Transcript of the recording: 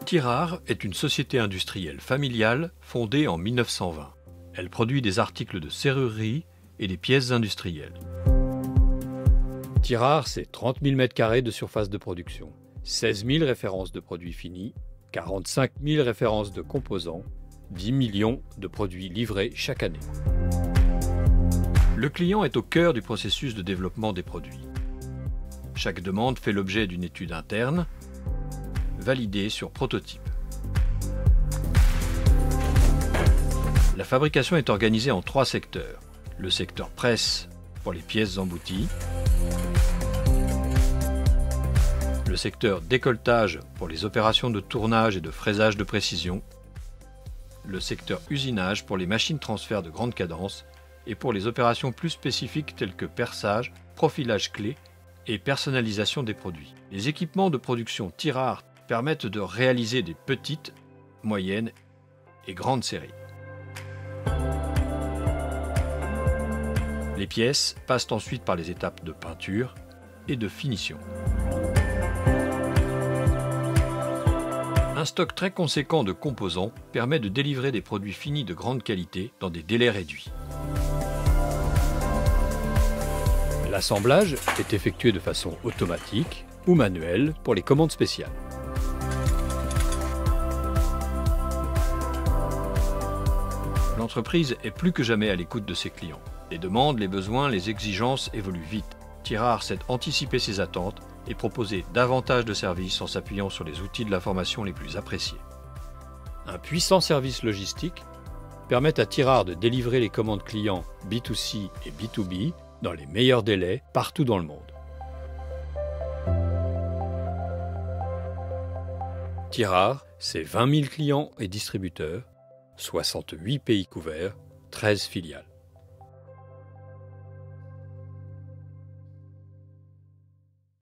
Tirard est une société industrielle familiale fondée en 1920. Elle produit des articles de serrurerie et des pièces industrielles. Tirard, c'est 30 000 m² de surface de production, 16 000 références de produits finis, 45 000 références de composants, 10 millions de produits livrés chaque année. Le client est au cœur du processus de développement des produits. Chaque demande fait l'objet d'une étude interne, validée sur prototype. La fabrication est organisée en 3 secteurs. Le secteur presse pour les pièces embouties, le secteur décolletage pour les opérations de tournage et de fraisage de précision, le secteur usinage pour les machines transfert de grande cadence et pour les opérations plus spécifiques telles que perçage, profilage clé et personnalisation des produits. Les équipements de production Tirard permettent de réaliser des petites, moyennes et grandes séries. Les pièces passent ensuite par les étapes de peinture et de finition. Un stock très conséquent de composants permet de délivrer des produits finis de grande qualité dans des délais réduits. L'assemblage est effectué de façon automatique ou manuelle pour les commandes spéciales. L'entreprise est plus que jamais à l'écoute de ses clients. Les demandes, les besoins, les exigences évoluent vite. Tirard sait anticiper ses attentes et proposer davantage de services en s'appuyant sur les outils de l'information les plus appréciés. Un puissant service logistique permet à Tirard de délivrer les commandes clients B2C et B2B dans les meilleurs délais partout dans le monde. Tirard, c'est 20 000 clients et distributeurs, 68 pays couverts, 13 filiales.